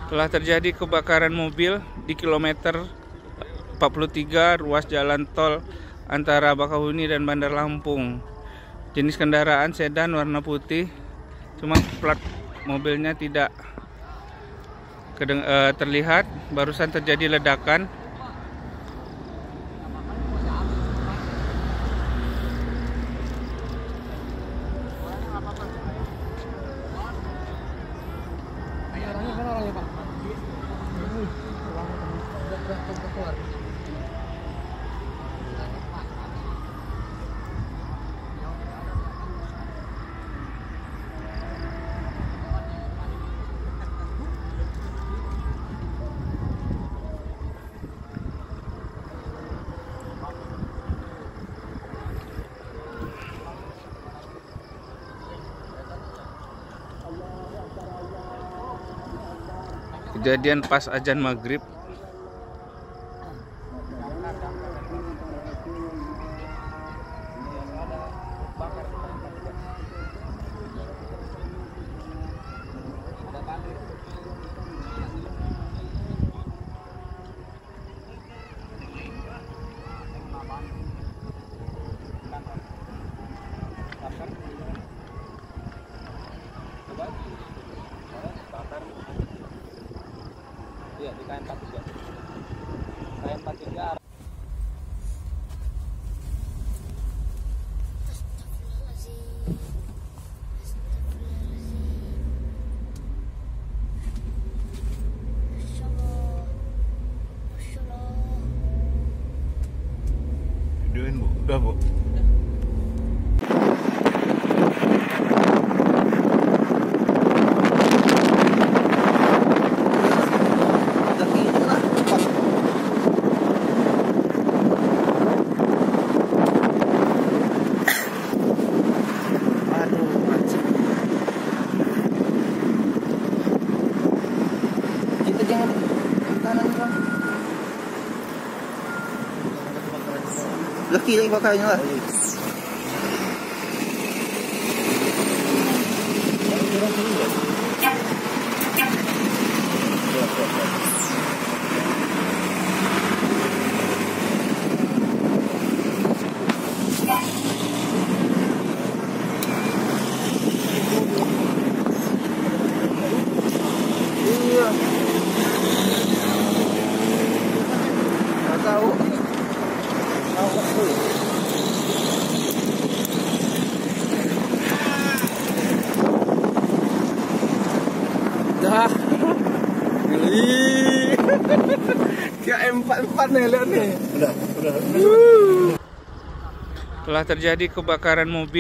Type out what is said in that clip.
Telah terjadi kebakaran mobil di kilometer 43 ruas jalan tol antara Bakahuni dan Bandar Lampung. Jenis kendaraan sedan warna putih, cuma plat mobilnya tidak terlihat. Barusan terjadi ledakan. Kejadian pas azan maghrib. Iya, di KM43. KM43 videoin Bu, udah Bu. Laki lagi bakarnya lah. Iya. Nggak tahu. Dah. Kayak M44 nih, lihat nih. Udah. Telah terjadi kebakaran mobil